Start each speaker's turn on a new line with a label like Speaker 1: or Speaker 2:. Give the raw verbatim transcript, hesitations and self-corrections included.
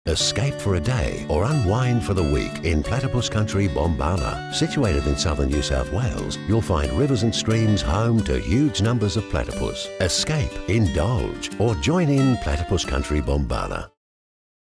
Speaker 1: Escape for a day or unwind for the week in Platypus Country, Bombala. Situated in southern New South Wales, you'll find rivers and streams home to huge numbers of platypus. Escape, indulge, or join in Platypus Country, Bombala.